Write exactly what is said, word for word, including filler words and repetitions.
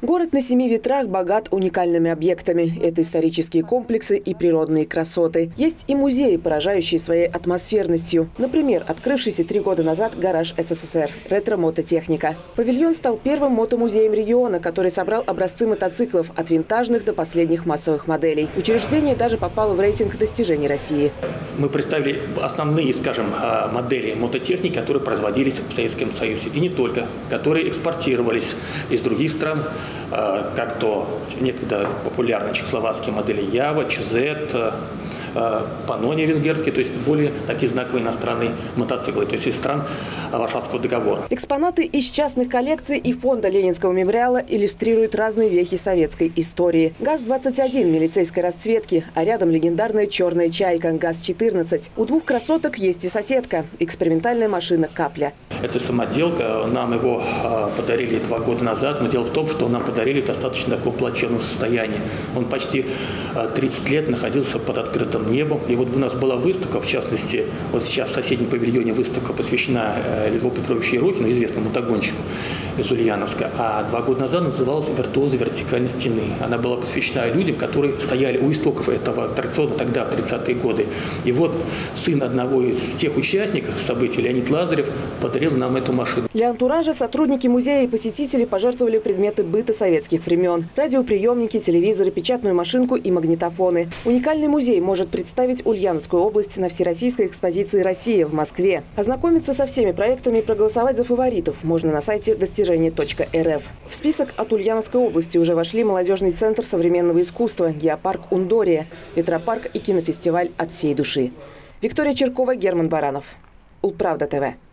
Город на семи ветрах богат уникальными объектами. Это исторические комплексы и природные красоты. Есть и музеи, поражающие своей атмосферностью. Например, открывшийся три года назад гараж эс эс эс эр «Ретро-мототехника». Павильон стал первым мотомузеем региона, который собрал образцы мотоциклов от винтажных до последних массовых моделей. Учреждение даже попало в рейтинг достижений России. Мы представили основные, скажем, модели мототехники, которые производились в Советском Союзе. И не только, которые экспортировались из других стран, как то некогда популярные чехословацкие модели Ява, Чузет, Панония венгерские, то есть более такие знаковые иностранные мотоциклы, то есть из стран Варшавского договора. Экспонаты из частных коллекций и фонда Ленинского мемориала иллюстрируют разные вехи советской истории. ГАЗ двадцать один милицейской расцветки, а рядом легендарная черная чайка ГАЗ четырнадцать. У двух красоток есть и соседка – экспериментальная машина «Капля». Это самоделка, нам его подарили два года назад, но дело в том, что нам подарили в достаточно таком плачевном состоянии. Он почти тридцать лет находился под открытым небом. И вот у нас была выставка, в частности, вот сейчас в соседнем павильоне выставка посвящена Льву Петровичу Ерохину, известному мотогонщику из Ульяновска. А два года назад называлась «Виртуозы вертикальной стены». Она была посвящена людям, которые стояли у истоков этого аттракциона тогда, в тридцатые годы. И вот сын одного из тех участников событий, Леонид Лазарев, подарил нам эту машину. Для антуража сотрудники музея и посетители пожертвовали предметы быта советских времен. Радиоприемники, телевизоры, печатную машинку и магнитофоны. Уникальный музей может представить Ульяновскую область на Всероссийской экспозиции «Россия» в Москве. Ознакомиться со всеми проектами и проголосовать за фаворитов можно на сайте достижения точка эр эф. В список от Ульяновской области уже вошли молодежный центр современного искусства, геопарк «Ундория», ветропарк и кинофестиваль «От всей души». Виктория Черкова, Герман Баранов. Улправда ТВ.